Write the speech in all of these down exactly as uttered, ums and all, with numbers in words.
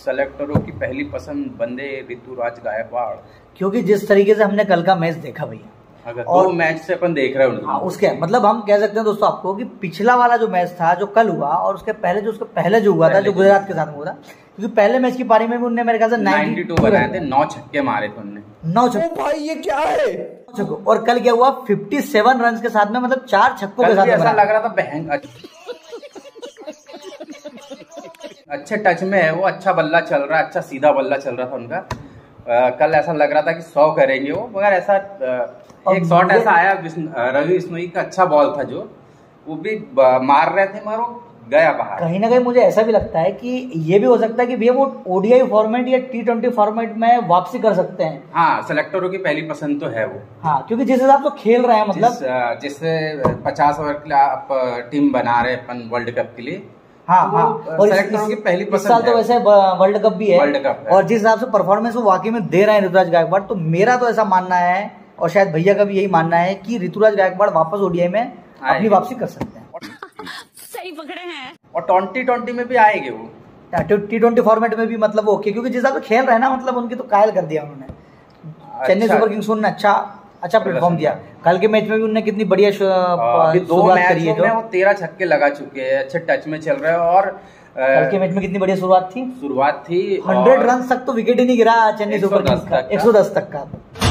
सेलेक्टरों की पहली पसंद बंदे ऋतुराज गायकवाड़, क्योंकि जिस तरीके से हमने कल का मैच देखा भैया, अगर और दो मैच से अपन देख रहे हैं हाँ, उसके मतलब हम कह सकते हैं दोस्तों आपको कि पिछला वाला जो मैच था जो कल हुआ और उसके पहले जो उसके पहले जो हुआ था जो गुजरात के साथ हुआ था, क्योंकि पहले मैच की पारी में भी उनने मेरे ख्याल से बानवे बनाए थे, नौ छक्के मारे थे उनने, नौ छक्के। भाई ये क्या है छक्कों, और कल क्या हुआ सत्तावन रन के साथ में, मतलब चार छक्कों के साथ ऐसा लग रहा था बहन अच्छे टच में है वो, अच्छा बल्ला चल रहा है, अच्छा सीधा बल्ला चल रहा था उनका। आ, कल ऐसा लग रहा था कि सौ करेंगे वो, मगर ऐसा आ, एक शॉट ऐसा आया रवि बिश्नोई का, अच्छा बॉल था जो वो भी मार रहे थे मगर वो गया बाहर। कहीं ना कहीं मुझे ऐसा भी लगता है कि ये भी हो सकता है कि भैया वो ओडीआई फॉर्मेट या टी ट्वेंटी फॉर्मेट में वापसी कर सकते हैं। हाँ, सेलेक्टरों की पहली पसंद तो है वो। हाँ, क्योंकि जिस हिसाब से खेल रहे हैं, मतलब जिस, जिससे पचास ओवर के लिए आप टीम बना रहे हैं अपन वर्ल्ड कप के लिए। हाँ तो हाँ, और सेलेक्टरों की पहली पसंद, इस साल तो वैसे वर्ल्ड कप भी है, वर्ल्ड कप है। और जिस हिसाब से परफॉर्मेंस वो वाकई में दे रहे हैं ऋतुराज गायकवाड़, तो मेरा तो ऐसा मानना है और शायद भैया का भी यही मानना है कि ऋतुराज गायकवाड़ वापस ओडीआई में अपनी वापसी कर सकते हैं। सही पकड़े हैं, और ट्वेंटी ट्वेंटी में भी आएंगे वो, टी ट्वेंटी फॉर्मेट में भी, मतलब ओके, क्योंकि जिस हिसाब से खेल रहे हैं ना, मतलब उनकी तो कायल कर दिया उन्होंने। चेन्नई सुपर किंग्स ने अच्छा अच्छा प्लेटफॉर्म दिया। कल के मैच में भी उन्होंने कितनी बढ़िया शुरुआत करी है, जो वो तेरह छक्के लगा चुके हैं, अच्छे टच में चल रहे हैं। और कल के मैच में कितनी बढ़िया शुरुआत थी शुरुआत थी हंड्रेड रन तक तो विकेट ही नहीं गिरा चेन्नई सुपर किंग्स का, एक सौ दस तक का।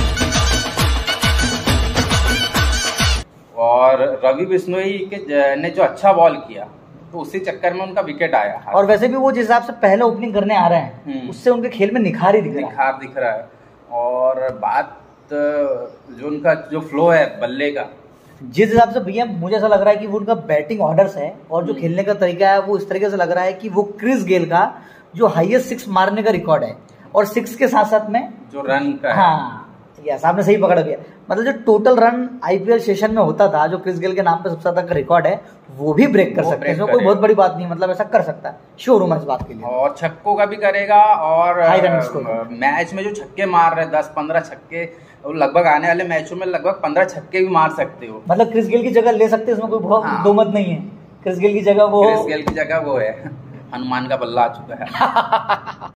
और रवि बिश्नोई के ने जो अच्छा बॉल किया तो उसी चक्कर में उनका विकेट आया। और वैसे भी वो जिस हिसाब से पहले ओपनिंग करने आ रहे हैं, उससे उनके खेल में निखार ही दिख रहा है, निखार दिख रहा है। और बात जो उनका जो फ्लो है बल्ले का, जिस हिसाब से भैया मुझे ऐसा लग रहा है कि वो उनका बैटिंग ऑर्डर्स है और जो खेलने का तरीका है वो इस तरीके से लग रहा है कि वो क्रिस गेल का जो हाईएस्ट सिक्स मारने का रिकॉर्ड है, और सिक्स के साथ साथ में जो रन का है, हाँ यस आपने सही पकड़ दिया, मतलब जो टोटल रन आईपीएल सेशन में होता था जो क्रिस गेल के नाम पे सबसे ज्यादा का रिकॉर्ड है, वो भी ब्रेक कर सकते हैं। इसमें कोई बहुत बड़ी बात नहीं, मतलब ऐसा कर सकता है, श्योर हूं मैं इस बात के लिए। और छक्कों का भी करेगा, और हाई रन स्कोर मैच में जो छक्के मार रहे दस पंद्रह छक्के, लगभग आने वाले मैचों में लगभग पंद्रह छक्के भी मार सकते हो, मतलब क्रिस गेल की जगह ले सकते हैं, इसमें कोई बहुत हाँ। दो मत नहीं है। क्रिस गेल की जगह वो क्रिस गेल की जगह वो है, हनुमान का बल्ला आ चुका है।